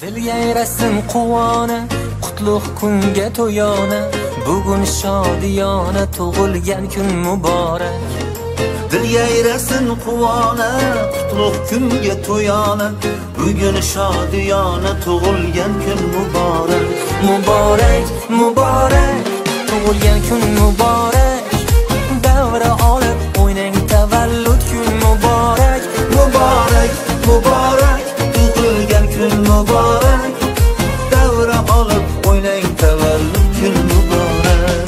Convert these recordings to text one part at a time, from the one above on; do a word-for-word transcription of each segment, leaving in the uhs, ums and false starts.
Dil yayrasin quvona, qutlug' kunga to'yona, bugun shodiyona tug'ilgan kun muborak. Dil yayrasin quvona, qutlug' kunga to'yona, bugun shodiyona tug'ilgan kun muborak. Muborak, muborak, tug'ilgan kun muborak. Davra olib o'ynang, tavallud kun muborak. Muborak, muborak, tug'ilgan kun muborak. Davra olib o'ynang, tavallud kun muborak.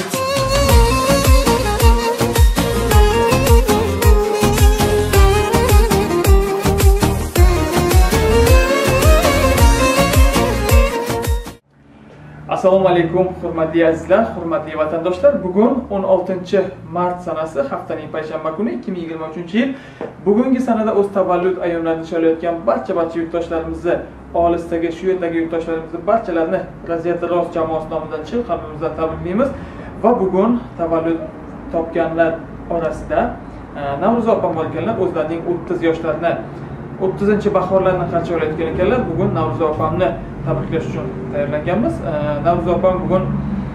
Assalomu alaykum, hurmatli azizlar, hurmatli vatandoshlar. Bugun o'n oltinchi mart sanasi, haftaning payshanba kuni, ikki ming yigirma uchinchi yil. Bugungi sanada o'z tavallud ayyomlarini nishonlayotgan barcha barcha yurtdoshlarimizni, olisdagi, shu yerdagi yurtdoshlarimizni barchalarini Raziyat Rost jamoasi nomidan chin qalbimizdan tabriklaymiz va bugun tavallud topganlar orasida Navro'za opam bor ekanlar, o'zlarining o'ttiz yoshlarini, o'ttizinchi bahorlarni qarshi olayotgan ekanlar. Bugun Navro'za opamni tabriklash uchun tayyorlanganmiz. Navro'za opam bugun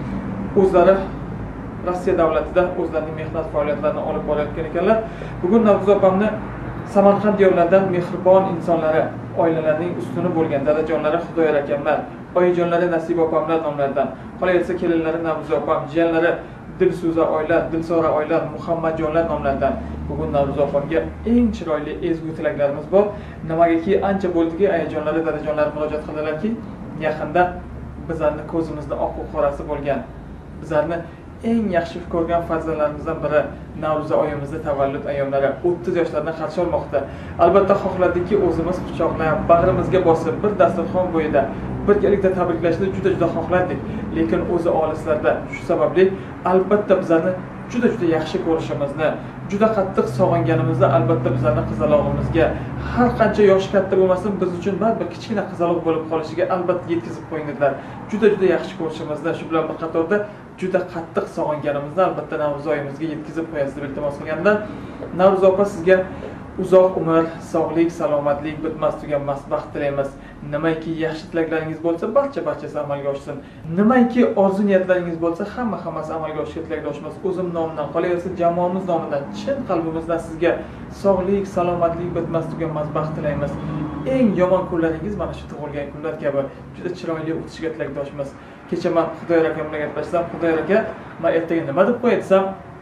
o'zlari Rossiya davlatida o'zlarining mehnat faoliyatlarini olib borayotgan ekanlar. Bugun Navro'za opamni Samarqand diyorlaridan mehribon insonlari, oilalarining ustuni bo'lgan dadajonlari Xudoyor akamlar, oyijonlari Nasiba opamlar nomlaridan, qolaversa kelinlari Navro'za opam, jiyanlari Dilso'za oilar, Dilsora oilar, Muhammadjonlar nomlaridan bugun Navro'za opamga eng chiroyli ezgu tilaklarimiz bor. Nimagaki ancha bo'ldiki, ayajonlari, dadajonlari murojaat qildilarki, yaqinda bizlarni ko'zimizda oq va qorasi bo'lgan, bizlarni eng yaxshi ko'rgan farzandlarimizdan biri Navro'za oyimizning tavallud ayyomlari o'ttiz yoshlardan qarshi olmoqda. Albatta xohladikki, o'zimiz quchoqlab, bag'rimizga bosib, bir dasturxon bo'yida birgalikda tabriklashni juda juda xohlardik. Lekin o'zi olislarda, shu sababli albatta bizlarni juda juda yaxshi ko'rishimizni, juda qattiq sog'inganimizni albatta bizlarning qizalog'imizga har qancha yoshi katta bo'lmasin, biz uchun baribir kichkina qizaloq bo'lib qolishiga albatta yetkazib qo'yinglar. Juda juda yaxshi ko'rishimizni, shu bilan bir qatorda juda qattiq sog'inganimizni albatta Navro'za oyimizga yetkazib qo'yasiz deb iltimos qilganlar. Navro'za opa, sizga uzoq umr, sog'lik, salomatlik, bitmas tuganmas baxt tilaymiz. Nimaiki yaxshi tilaklaringiz bo'lsa, barcha barchasi amalga oshsin. Nimaiki orzu niyatlaringiz bo'lsa, hamma hammasi amalga oshishiga tilakdoshmiz. O'zim nomidan, qolaversa jamoamiz nomidan chin qalbimizdan sizga sog'lik, salomatlik, bitmas tuganmas baxt tilaymiz. Eng yomon kunlaringiz mana shu tug'ilgan kunlar kabi juda chiroyli o'tishiga tilakdoshmiz. Kecha men Xudoyor aka bilan gaplashsam, Xudoyor aka, men ertaga nima deb qo'yatsam,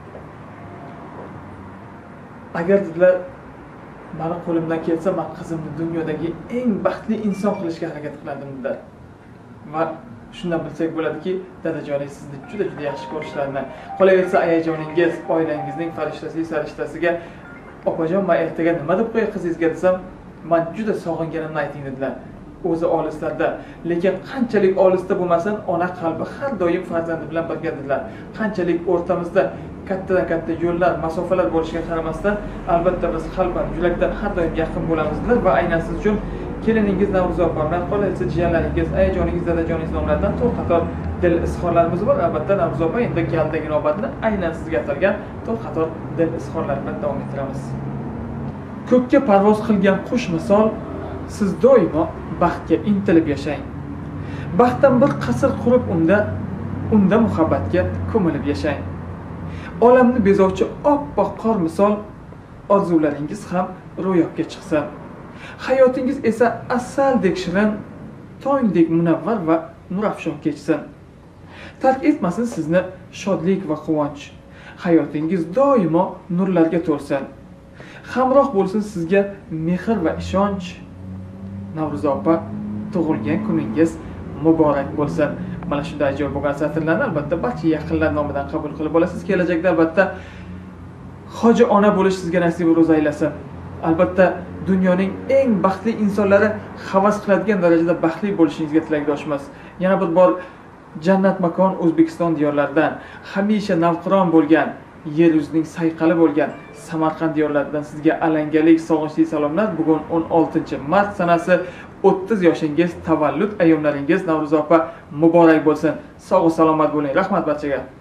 agar dedilar mani qo'limdan kelsa, men qizimni dunyodagi eng baxtli inson qilishga harakat qilardim dedilar. Va shundan bilsak bo'ladiki, dadajoningiz sizni juda juda yaxshi ko'rishlarini, qolaversa ayajoningiz oilangizning farishtasi, sarishtasiga opajon, men ertaga nima deb qo'yay qizingizga desam, men juda sog'inganimni ayting dedilar. O'zi olislarda, lekin qanchalik olisda bo'lmasin, ona qalbi har doim farzandi bilan birga dedilar. Qanchalik o'rtamizda kattadan katta yo'llar, masofalar bo'lishiga qaramasdan, albatta biz qalban, yurakdan har doim yaqin bo'lamiz dedilar va aynan siz uchun keliningiz Navro'za opam bilan, qolaversa jiyanlaringiz, ayajoningiz, dadajoningiz nomlaridan to'rt-qator dil izhorlarimiz bor. Albatta Navro'za opa endi galdagi navbatni aynan sizga atalgan to'rt-qator dil izhorlar bilan davom ettiramiz. Ko'kka parvoz qilgan qush misol, siz doimo baxtga intilib yashang. Baxtdan bir qasr qurib unda, unda muhabbatga ko'milib yashang. Olamni bezovchi oppoq qor misol, orzularingiz ham ro'yobga chiqsin. Hayotingiz esa asaldek shirin, tongdek munavvar va nurafshon kechsin. Tark etmasin sizni shodlik va quvonch. Hayotingiz doimo nurlarga to'lsin. Hamroh bo'lsin sizga mehr va ishonch. Navro'za opa, tug'ilgan kuningiz muborak bo'lsin. Mana shunday ajoyib bo'lgan satrlarni albatta barcha yaqinlar nomidan qabul qilib olasiz. Kelajakda albatta hoji ona bo'lish sizga nasib ro'za aylasin. Albatta dunyoning eng baxtli insonlari havas qiladigan darajada baxtli bo'lishingizga tilakdoshmiz. Yana bir bor jannat makon O'zbekiston diyorlaridan, hamisha navqiron bo'lgan, yer yuzining sayqali bo'lgan Samarqand diyorlaridan sizga alangalik sog'inchli salomlar. Bugun o'n oltinchi mart sanasi, o'ttiz yoshingiz, tavallud ayyomlaringiz Navro'za opa muborak bo'lsin. Sog' va salomat bo'ling. Rahmat barchaga.